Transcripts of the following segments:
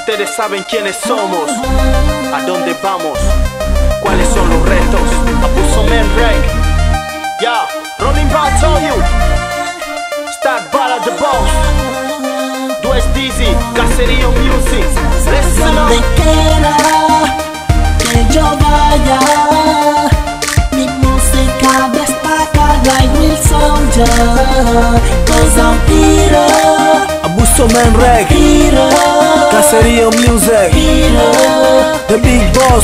Ustedes saben quiénes somos, a dónde vamos, cuáles son los retos. Abuso Man Rank. Yeah, Rolling Round told you. Start Bala the Boss. Do es Dizzy, Caserío Music. Listen up. Donde quiera que yo vaya, mi música destaca like real soldier. Cause I'm hero, Abuso Man Reg, Caserío Music, the big boss,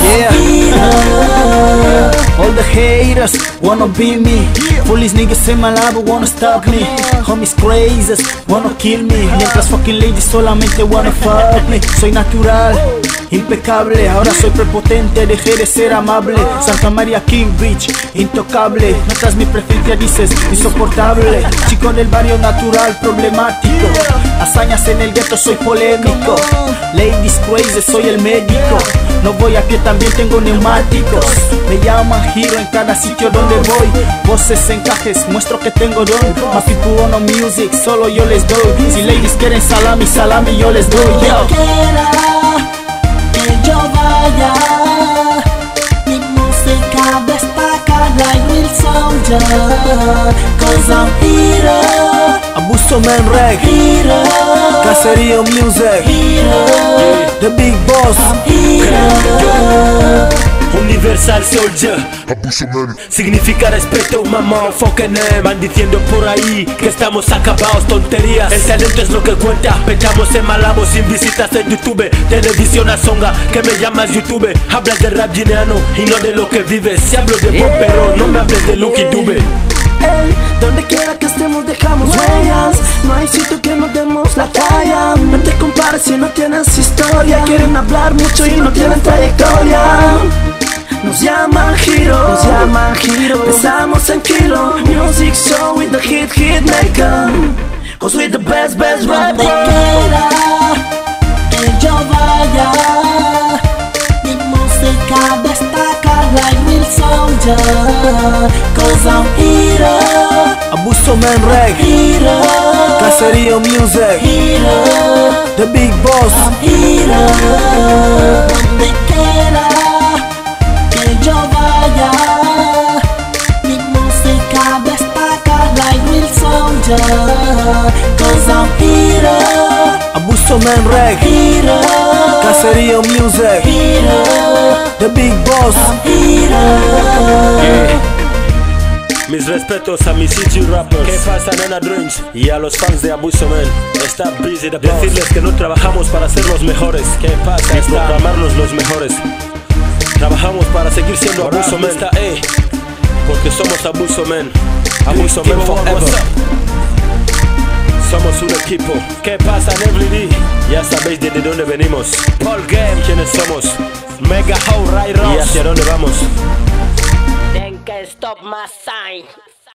all the haters wanna be me. Police niggas in Malabo wanna stop me. Homies crazies wanna kill me. Mientras fucking ladies solamente wanna fuck me. Soy natural, impecable, ahora soy prepotente, dejé de ser amable. Santa María King Beach, intocable. Notas mi preferencia, dices insoportable. Chico del barrio natural, problemático. Hazañas en el gueto, soy polémico. Ladies crazy, soy el médico. No voy a pie, también tengo neumáticos. Me llaman Hero en cada sitio donde voy. Voces, encajes, muestro que tengo don. My people no music, solo yo les doy. Si ladies quieren salami, salami yo les doy. Donde quiera que yo vaya, mi música destaca like real soldier. Cause I'm hero, Abuso Man Reg, Caserío Music, the big boss, Universal Soldier, Abuso Man. Significa respeto, mamá, Fock. Van diciendo por ahí que estamos acabados, tonterías. El talento es lo que cuenta. Petamos en Malabo sin visitas en YouTube. Televisión a zonga, que me llamas YouTube. Hablas de rap guineano y no de lo que vives. Si hablo de pop, pero no me hables de Lucky Dube. Ey, donde quiera que estemos dejamos huellas. No hay sitio que no demos la talla. No te compares si no tienes historia. Quieren hablar mucho y no tienen trayectoria. Nos llaman Hero, pensamos en kilo. Music show with the hit maker. Cause we the best rapper. donde quiera que yo vaya, mi música destaca like real soldier. Cause I'm hero, Abuso Man Reg, Caserío Music, the big boss, donde quiera que yo vaya, mi música destaca like real soldier. Cause I'm hero, Abuso Man Reg, Caserío Music, the big boss. Mis respetos a mis city rappers. ¿Qué pasa, nena Drinks? Y a los fans de Abuso Man. Está busy the boss. Decirles que no trabajamos para ser los mejores. ¿Qué pasa? Y proclamarnos los mejores. Trabajamos para seguir siendo Abuso Man. Porque somos Abuso Man. Abuso Man forever. Somos un equipo. ¿Qué pasa, Nevely? Ya sabéis de dónde venimos. Paul Game, ¿quiénes somos? Mega How Ray Ross. ¿Y hacia dónde vamos? Then can stop my sign.